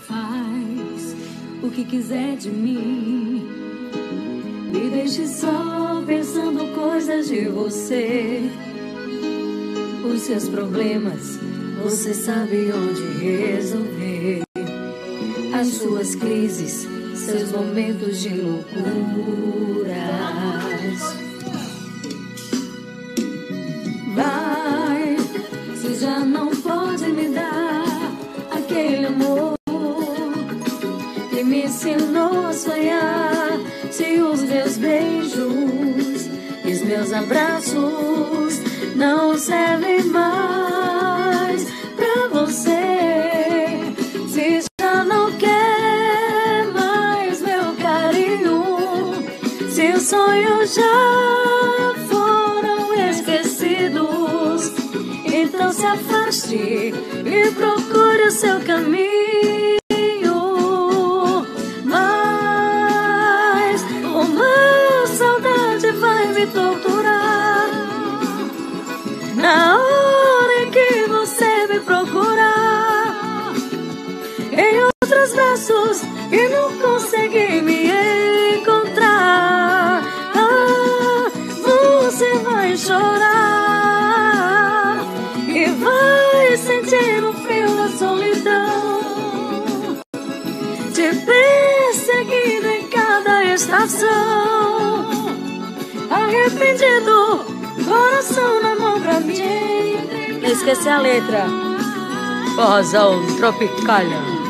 Faz o que quiser de mim, me deixe só pensando coisas de você. Os seus problemas, você sabe onde resolver. As suas crises, seus momentos de loucuras. Vai, se já não pode me dar aquele amor que me ensinou a sonhar. Se os meus beijos e os meus abraços não servem mais pra você, se já não quer mais meu carinho, se os sonhos já foram esquecidos, então se afaste e procure o seu caminho. Mas uma saudade vai me torturar na hora em que você me procurar, em outros braços e não consegui me encontrar. Você vai chorar e vai sentir o frio da solidão, te perseguindo em cada estação, arrependido, coração na mão pra mim. Não esqueci a letra. Forrozão Tropicália.